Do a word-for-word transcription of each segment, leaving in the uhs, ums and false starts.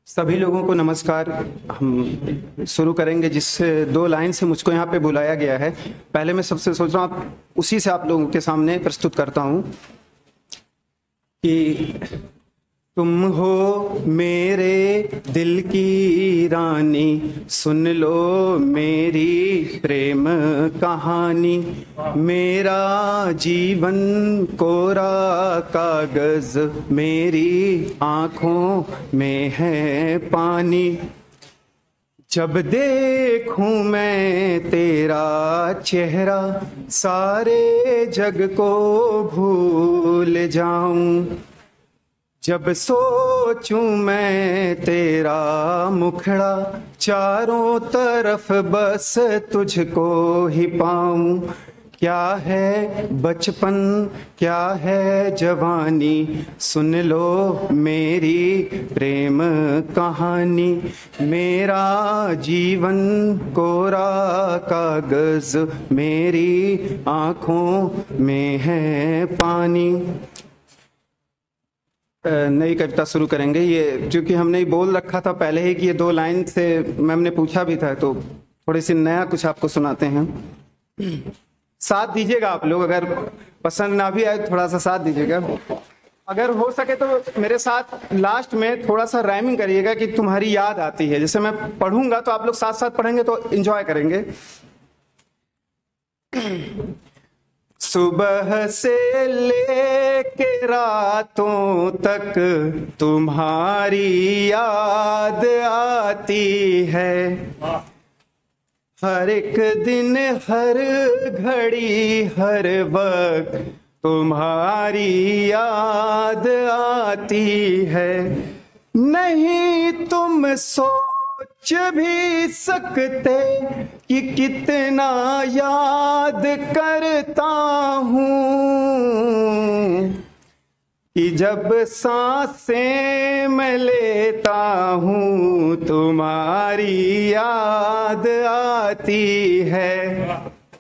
सभी लोगों को नमस्कार। हम शुरू करेंगे जिस दो लाइन से मुझको यहाँ पे बुलाया गया है। पहले मैं सबसे सोच रहा हूँ उसी से आप लोगों के सामने प्रस्तुत करता हूँ कि तुम हो मेरे दिल की रानी, सुन लो मेरी प्रेम कहानी। मेरा जीवन कोरा कागज, मेरी आंखों में है पानी। जब देखूं मैं तेरा चेहरा, सारे जग को भूल जाऊं। जब सोचूं मैं तेरा मुखड़ा, चारों तरफ बस तुझको ही पाऊं। क्या है बचपन, क्या है जवानी, सुन लो मेरी प्रेम कहानी। मेरा जीवन कोरा कागज, मेरी आंखों में है पानी। नई कविता शुरू करेंगे। ये क्योंकि हमने बोल रखा था पहले ही कि ये दो लाइन से मैम ने पूछा भी था, तो थोड़ी सी नया कुछ आपको सुनाते हैं। साथ दीजिएगा आप लोग, अगर पसंद ना भी आए थोड़ा सा साथ दीजिएगा। अगर हो सके तो मेरे साथ लास्ट में थोड़ा सा राइमिंग करिएगा कि तुम्हारी याद आती है। जैसे मैं पढ़ूंगा तो आप लोग साथ साथ पढ़ेंगे तो एंजॉय करेंगे। सुबह से लेके रातों तक तुम्हारी याद आती है। हर एक दिन, हर घड़ी, हर वक्त तुम्हारी याद आती है। नहीं तुम सोच भी सकते कि कितना याद करता हूँ, कि जब सांसें मैं लेता हूँ तुम्हारी याद आती है।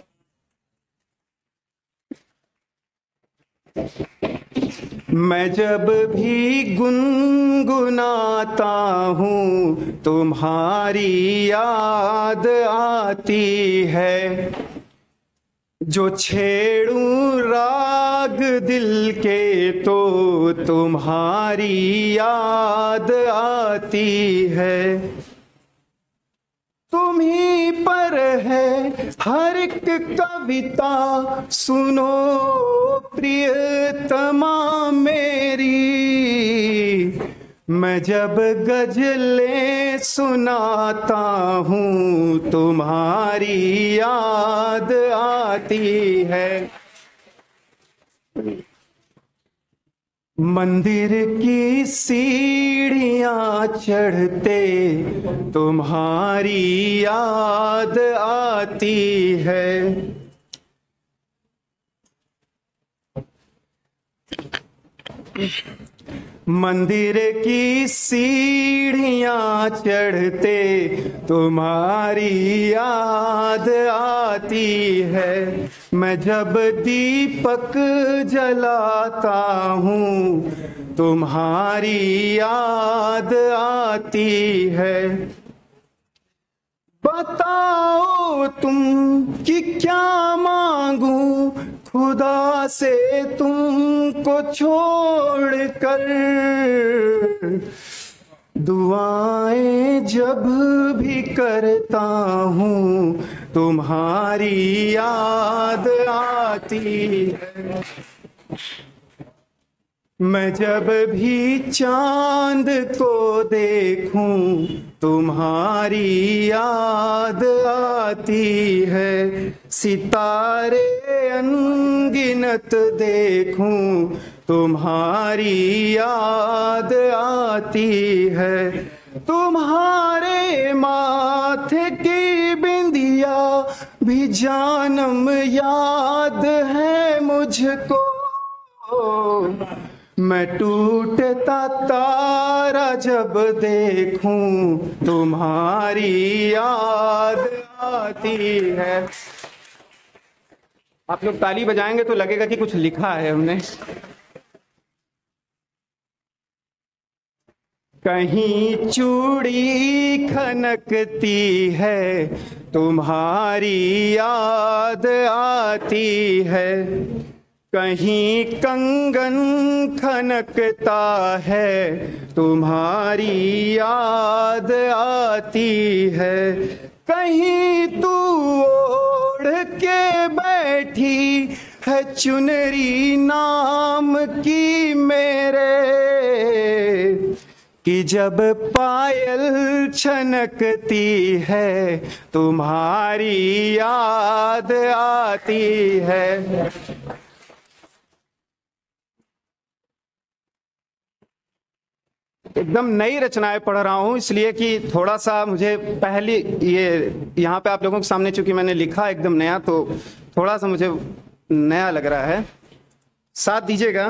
मैं जब भी गुनगुनाता हूँ तुम्हारी याद आती है। जो छेड़ूं राग दिल के तो तुम्हारी याद आती है। तुम ही पर है हर एक कविता, सुनो प्रियतमा मेरी। मैं जब गजलें सुनाता हूँ तुम्हारी याद आती है। मंदिर की सीढ़ियाँ चढ़ते तुम्हारी याद आती है। मंदिर की सीढ़ियाँ चढ़ते तुम्हारी याद आती है। मैं जब दीपक जलाता हूँ तुम्हारी याद आती है। बताओ तुम कि क्या मांगू खुदा से तुमको छोड़कर। दुआएं जब भी करता हूँ तुम्हारी याद आती है। मैं जब भी चांद को देखूं तुम्हारी याद आती है। सितारे अनगिनत देखूं तुम्हारी याद आती है। तुम्हारे माथे की बिंदिया भी जानम याद है मुझको। मैं टूटता तारा जब देखूं तुम्हारी याद आती है। आप लोग ताली बजाएंगे तो लगेगा कि कुछ लिखा है हमने। कहीं चूड़ी खनकती है, तुम्हारी याद आती है। कहीं कंगन खनकता है, तुम्हारी याद आती है। कहीं तू ओढ़ के बैठी है चुनरी नाम की मेरे, कि जब पायल छनकती है, तुम्हारी याद आती है। एकदम नई रचनाएं पढ़ रहा हूँ, इसलिए कि थोड़ा सा मुझे पहली ये यहाँ पे आप लोगों के सामने चूंकि मैंने लिखा एकदम नया, तो थोड़ा सा मुझे नया लग रहा है। साथ दीजिएगा,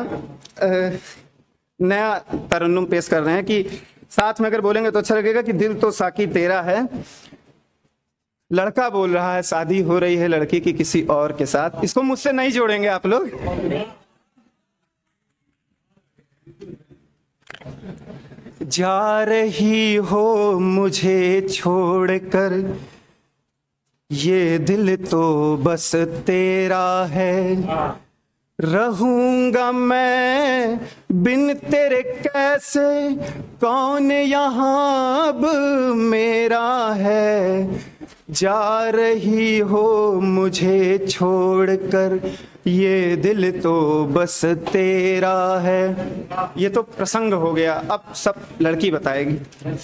नया तरन्नुम पेश कर रहे हैं कि साथ में अगर बोलेंगे तो अच्छा लगेगा कि दिल तो साकी तेरा है। लड़का बोल रहा है शादी हो रही है लड़की की किसी और के साथ। इसको मुझसे नहीं जोड़ेंगे आप लोग। जा रही हो मुझे छोड़कर, ये दिल तो बस तेरा है। रहूंगा मैं बिन तेरे कैसे, कौन यहाँ अब मेरा है। जा रही हो मुझे छोड़कर, ये दिल तो बस तेरा है। ये तो प्रसंग हो गया, अब सब लड़की बताएगी।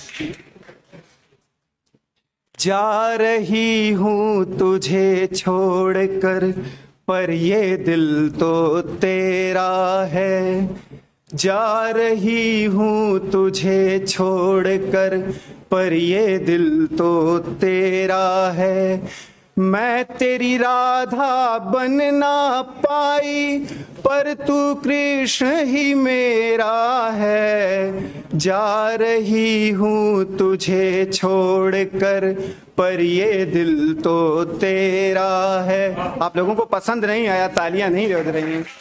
जा रही हूँ तुझे छोड़कर, पर ये दिल तो तेरा है। जा रही हूँ तुझे छोड़कर, पर ये दिल तो तेरा है। मैं तेरी राधा बन ना पाई, पर तू कृष्ण ही मेरा है। जा रही हूँ तुझे छोड़कर, पर ये दिल तो तेरा है। आप लोगों को पसंद नहीं आया, तालियां नहीं बज रही हैं।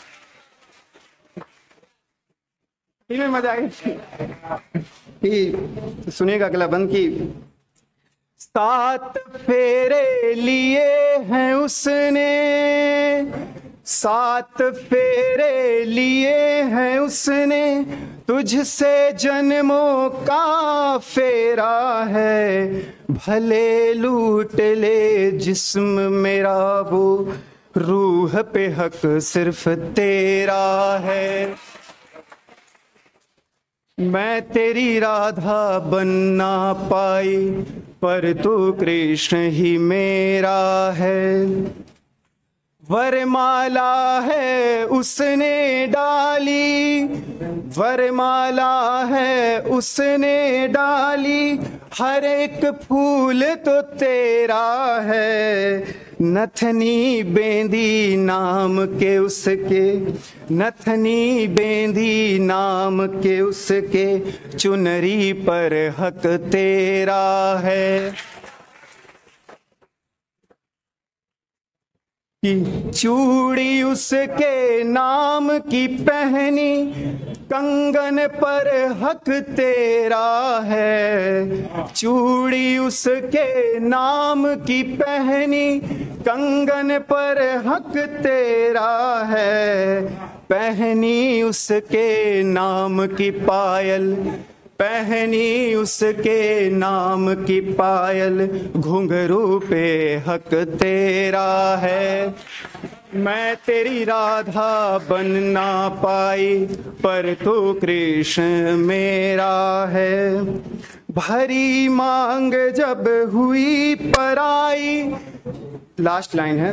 में मजा आई कि सुनिएगा अगला बंद की। सात फेरे लिए हैं उसने, सात फेरे लिए हैं उसने, तुझसे जन्मों का फेरा है। भले लूट ले जिस्म मेरा, वो रूह पे हक सिर्फ तेरा है। मैं तेरी राधा बन ना पाई, पर तू कृष्ण ही मेरा है। वरमाला है उसने डाली, वरमाला है उसने डाली, हर एक फूल तो तेरा है। नथनी बेंदी नाम के उसके, नथनी बेंदी नाम के उसके, चुनरी पर हक तेरा है। कि चूड़ी उसके नाम की पहनी, कंगन पर हक तेरा है। चूड़ी उसके नाम की पहनी, कंगन पर हक तेरा है। पहनी उसके नाम की पायल, पहनी उसके नाम की पायल, घुंघरू पे हक तेरा है। मैं तेरी राधा बन ना पाई, पर तू कृष्ण मेरा है। भरी मांग जब हुई पराई, लास्ट लाइन है।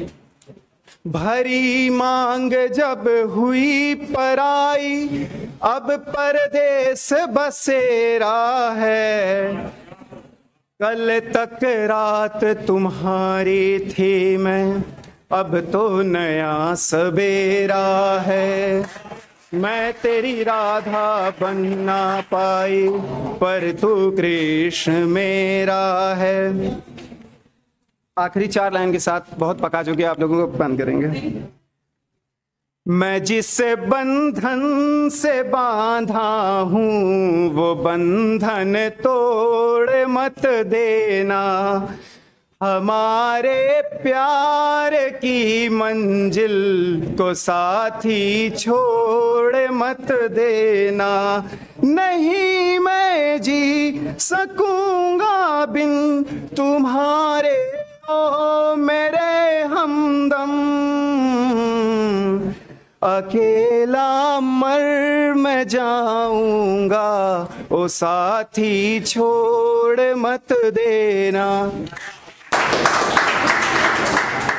भरी मांग जब हुई पराई, अब परदेस बसेरा है। कल तक रात तुम्हारी थी मैं, अब तो नया सवेरा है। मैं तेरी राधा बन ना पाई, पर तू कृष्ण मेरा है। आखिरी चार लाइन के साथ बहुत पका चुके आप लोगों को बंद करेंगे। मैं जिस बंधन से बांधा हूँ वो बंधन तोड़ मत देना, हमारे प्यार की मंजिल को साथी छोड़ मत देना। नहीं मैं जी सकूंगा बिन तुम्हारे ओ मेरे हमदम, अकेला मर मैं जाऊंगा ओ साथी छोड़ मत देना।